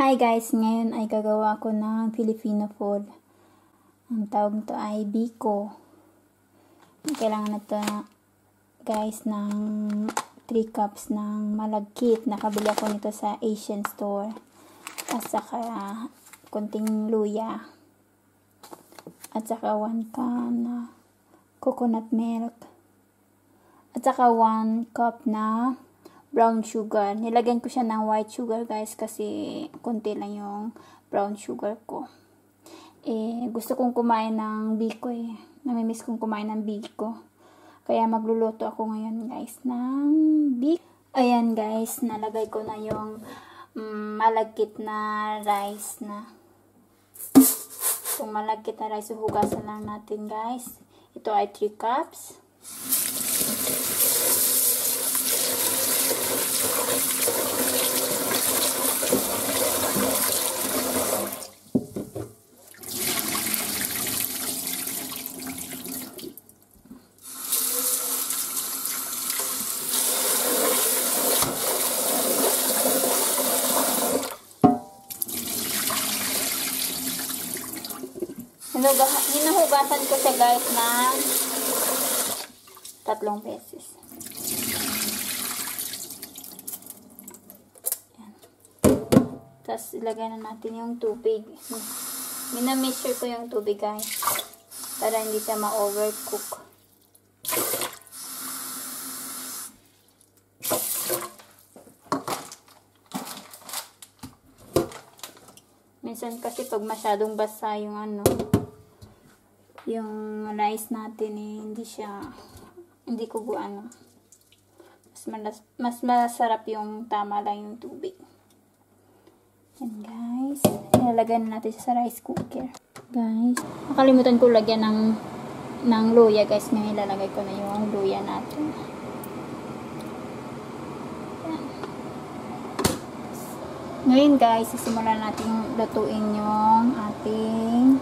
Hi guys, ngayon ay gagawa ko ng Filipino food. Ang tawag nito ay biko. Kailangan na ito guys ng 3 cups ng malagkit. Nakabili ako nito sa Asian store. At saka konting luya. At saka 1 can na coconut milk. At saka 1 cup na brown sugar. Nilagyan ko siya ng white sugar guys kasi konti lang yung brown sugar ko. Gusto kong kumain ng biko Namimiss kong kumain ng biko. Kaya magluluto ako ngayon guys ng biko. Ayan guys, nalagay ko na yung malagkit na rice na. Itong malagkit na rice, hugasan lang natin guys. Ito ay 3 cups. Hinuhugasan ko siya guys ng 3 beses. Yan. Tapos ilagay na natin yung tubig. Mina-measure ko yung tubig guys para hindi siya ma-overcook. Minsan kasi pag masyadong basa yung yung rice natin hindi ko mas masarap yung tama lang yung tubig. Yan guys, ilalagay na natin sa rice cooker. Guys, nakalimutan ko lagyan ng luya guys. Ngayon ilalagay ko na yung luya natin. Yan. Ngayon guys, sisimulan natin lutuin yung ating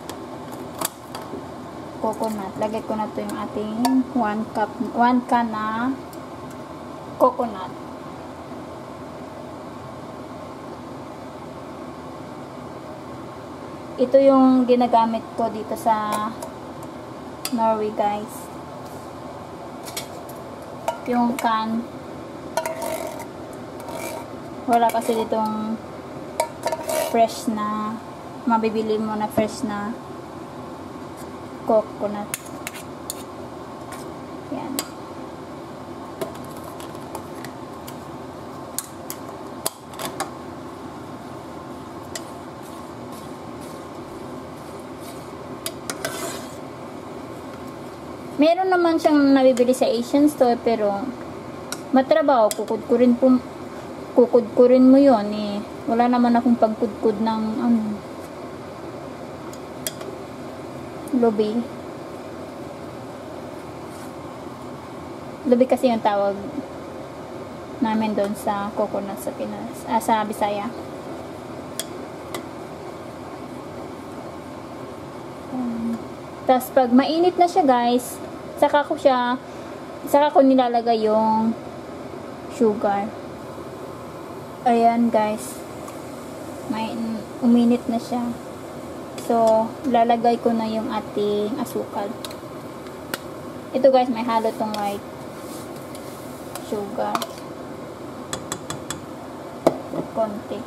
coconut. Lagay ko na to yung ating 1 can na coconut. Ito yung ginagamit ko dito sa Norway guys. Yung can. Wala kasi ditong fresh na mabibili mo na fresh na coconut. Yan. Meron naman siyang nabibili sa Asian store pero matrabaho, kukudkurin mo yun Wala naman akong pagkudkud ng lubi. Lubi kasi yung tawag namin doon sa coconut sa Pinas, sa Bisaya. Tapos pag mainit na siya guys, saka ko nilalagay yung sugar. Ayan guys, uminit na siya. So, lalagay ko na yung ating asukal. Ito guys, may halo tong white sugar. Konti.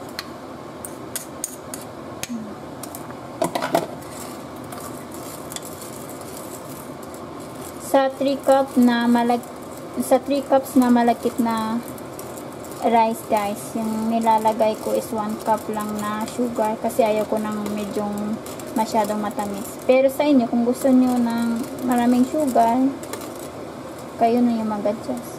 Sa 3 cups na malagkit na rice guys, yung nilalagay ko is 1 cup lang na sugar kasi ayaw ko ng medyong masyadong matamis. Pero sa inyo, kung gusto nyo ng maraming sugar, kayo na yung mag-adjust.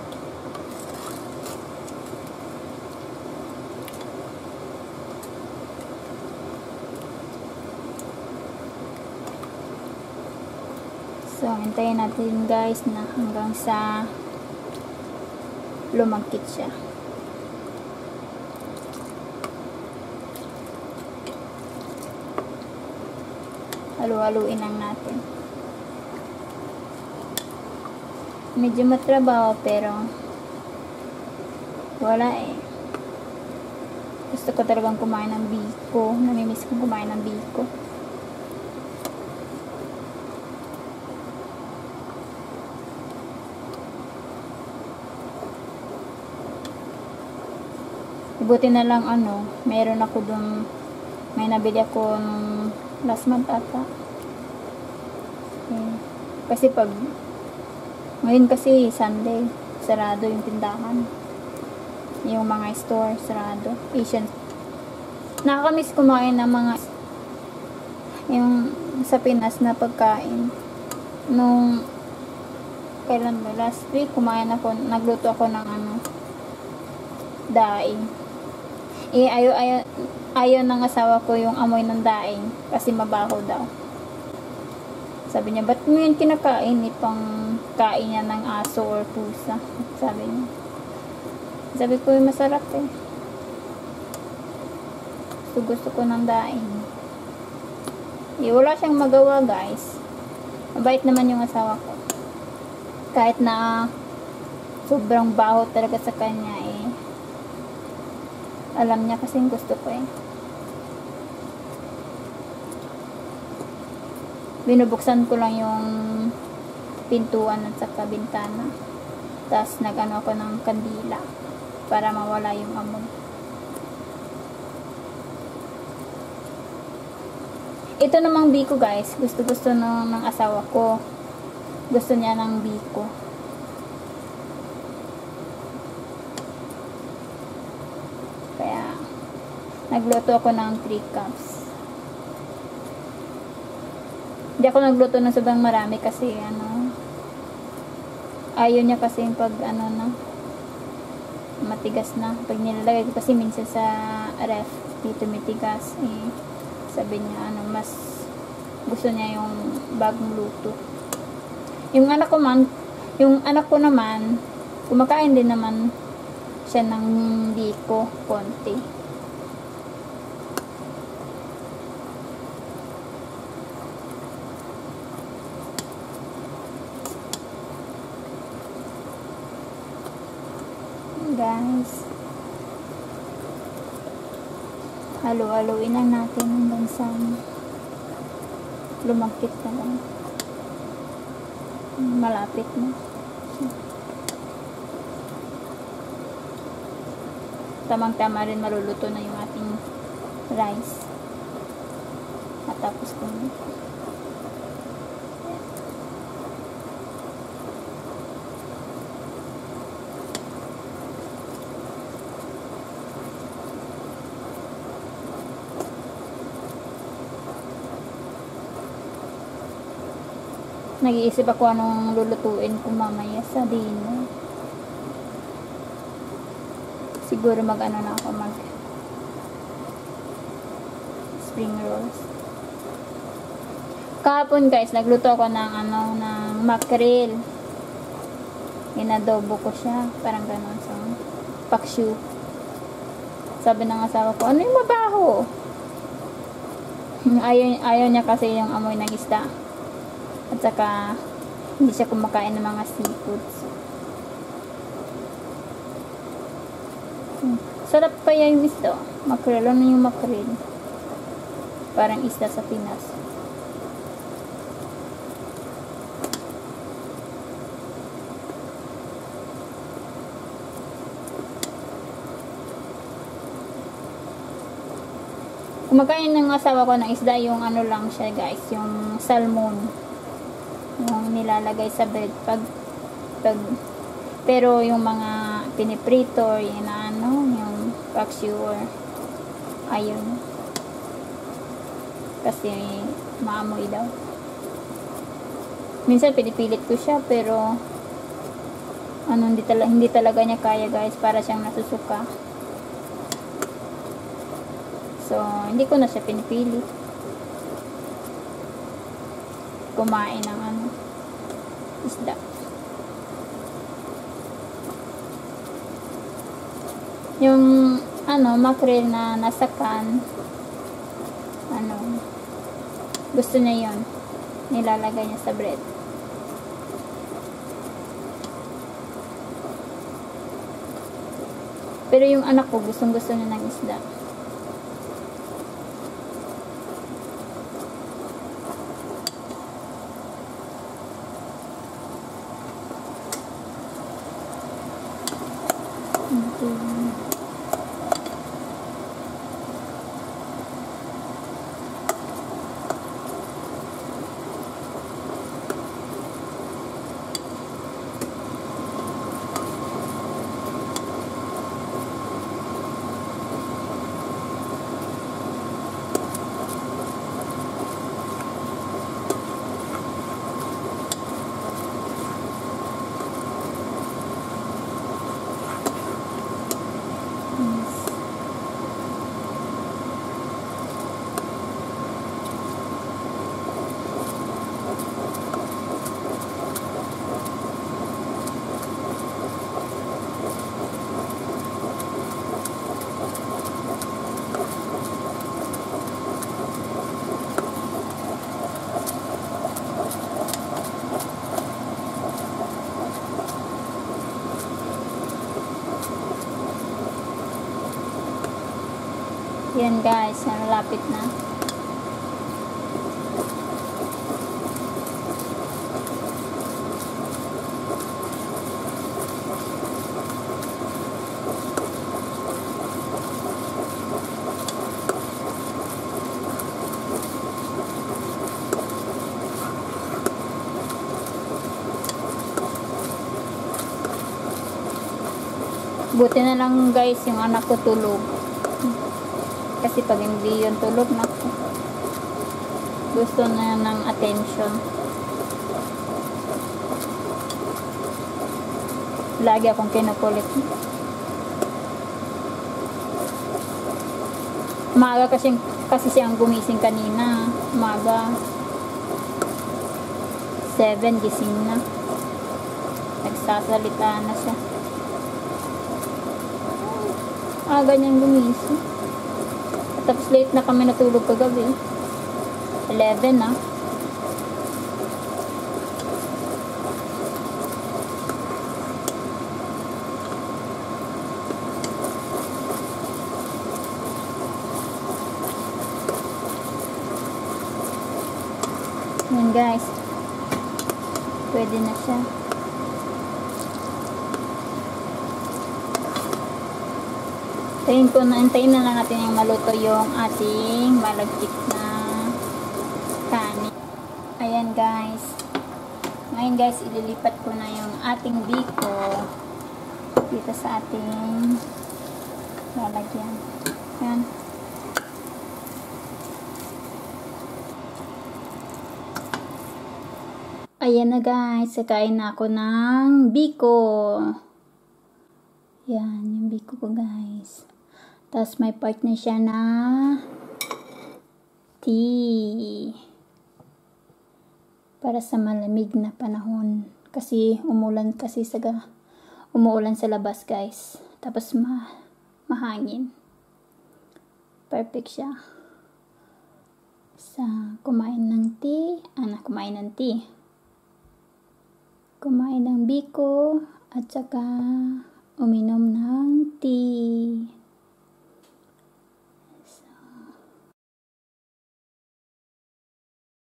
So, hintayin natin guys na hanggang sa lumagkit siya. Halu-haluin lang natin. Medyo matrabaho pero wala Gusto ko talagang kumain ng biko. Namimiss ko kumain ng biko. Buti na lang meron ako dun, may nabili ako nung last month ata. Kasi ngayon kasi Sunday, sarado yung tindahan. Yung mga store, sarado. Asian. Nakakamiss kumain ng mga yung sa Pinas na pagkain. Nung kailan ba? Last week, nagluto ako ng daing. Ayaw ng asawa ko yung amoy ng daing kasi mabaho daw. Sabi niya, ba't mo yun kinakain? Ipang kain niya ng aso or pusa. Sabi niya. Sabi ko, masarap eh. Gusto ko ng daing. Wala siyang magawa, guys. Mabait naman yung asawa ko. Kahit na sobrang baho talaga sa kanya alam niya kasi gusto ko binubuksan ko lang yung pintuan at saka bintana, tapos ako ng kandila para mawala yung amoy. Ito namang biko, guys, gusto ng asawa ko. Gusto niya ng biko. Kaya nagluto ako ng 3 cups. Hindi ako nagluto ng sobrang marami kasi ayaw niya kasi pag matigas na. Pag nilalagay ko kasi minsan sa ref, dito matigas. Sabi niya mas gusto niya yung bagong luto. Yung anak ko naman, kumakain din naman siya ng biko, konti. Guys, halo-haloin lang natin hanggang sa lumagkit na lang. Malapit na. Tamang-tama rin maluluto na yung ating rice. At tapos ko nag-iisip ako anong lulutuin ko mamaya sa dinner. Siguro mag spring rolls. Kahapon, guys, nagluto ako ng mackerel. Inadobo ko siya, parang ganon sa pakshu. Sabi ng asawa ko, ano yung mabaho? Ayaw niya kasi yung amoy ng isda. At saka, hindi siya kumakain ng mga seafoods. Sarap kaya yung isda. Mackerel, ano yung mackerel? Parang isda sa Pinas. Kumakain ng asawa ko ng isda, yung lang siya, guys, yung salmon. Yung nilalagay sa bread pero yung mga piniprito or yung pakshu ayun kasi maamoy daw. Minsan pinipilit ko siya pero hindi talaga niya kaya, guys, para siyang nasusuka. So hindi ko na siya pinipilit kumain ng isda. Yung mackerel na nasa can, gusto niya yon, nilalagay niya sa bread. Pero yung anak ko, gustong gusto niya ng isda. natin. Yan guys, malapit na. Buti na lang guys, yung anak ko tulog. Kasi pag hindi yun tulog, naku, gusto na ng attention. Lagi akong kinukulit. Umaga kasi siyang gumising kanina. Umaga 7 gising na. Nagsasalita na siya. Aga niyang gumising. Tapos late na kami natulog kagabi. 11 na. Yan guys. Pwede na siya. Antayin na lang natin yung maluto yung ating malagkit na kanin. Ayan guys. Ngayon guys, ililipat ko na yung ating biko dito sa ating lalagyan. Ayan. Ayan na guys. Kakain na ako ng biko. Yan, yung biko ko guys. Tapos may part na siya na tea. Para sa malamig na panahon. Kasi umuulan sa labas guys. Tapos mahangin. Perfect siya. Sa kumain ng tea. Kumain ng biko. At saka uminom ng tea.